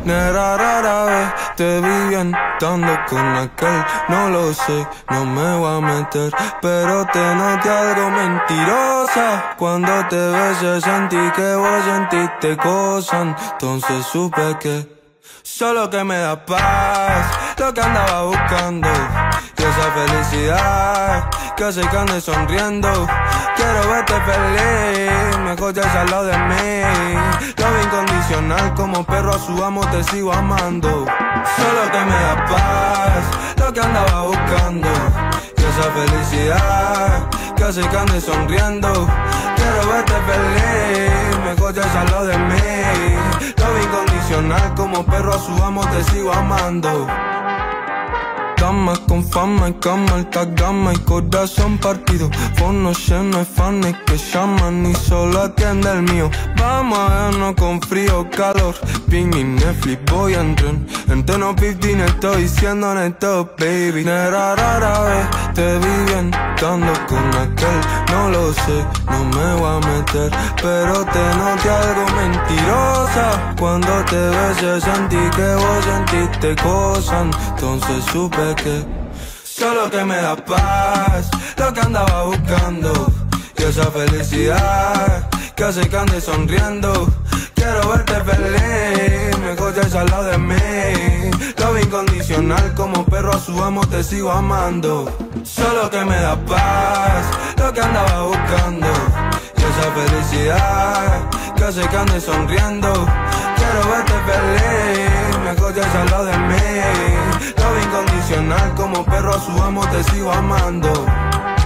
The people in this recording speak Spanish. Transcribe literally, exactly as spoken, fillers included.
Negra, rara vez te vi bien estando con aquel. No lo sé, no me voy a meter, pero te noté algo mentirosa. Cuando te besé sentí que vos sentiste cosas. Entonces supe que solo que me da paz, lo que andaba buscando, y esa felicidad que hace que ande sonriendo. Quiero verte feliz, mejor ya al lado de mí. Love incondicional, como perro a su amo te sigo amando. Solo que me da paz, lo que andaba buscando, y esa felicidad que hace que ande sonriendo. Quiero verte feliz, mejor ya al lado de mí. Love incondicional, como perro a su amo te sigo amando. Damas con fama y cama, alta gama y corazón partido. Fono lleno de fans que llaman y solo atiende el mío. Vamos a vernos con frío, calor, ping y Netflix, voy a entrar. En tono quince estoy siendo neto, baby. Negra, rara vez te vi bien estando con aquel. No lo sé, no me voy a meter, pero te noté algo mentirosa. Cuando te besé sentí que vos sentiste cosas. Entonces supe que solo que me da paz, lo que andaba buscando, y esa felicidad que hace que ande sonriendo. Quiero verte feliz, mejor ya al lado de mí. Love incondicional, como perro a su amo te sigo amando. Solo que me da paz, lo que andaba buscando, y esa felicidad que hace que ande sonriendo. Quiero verte feliz, mejor ya al lado de mí. Love incondicional, como perro a su amo te sigo amando.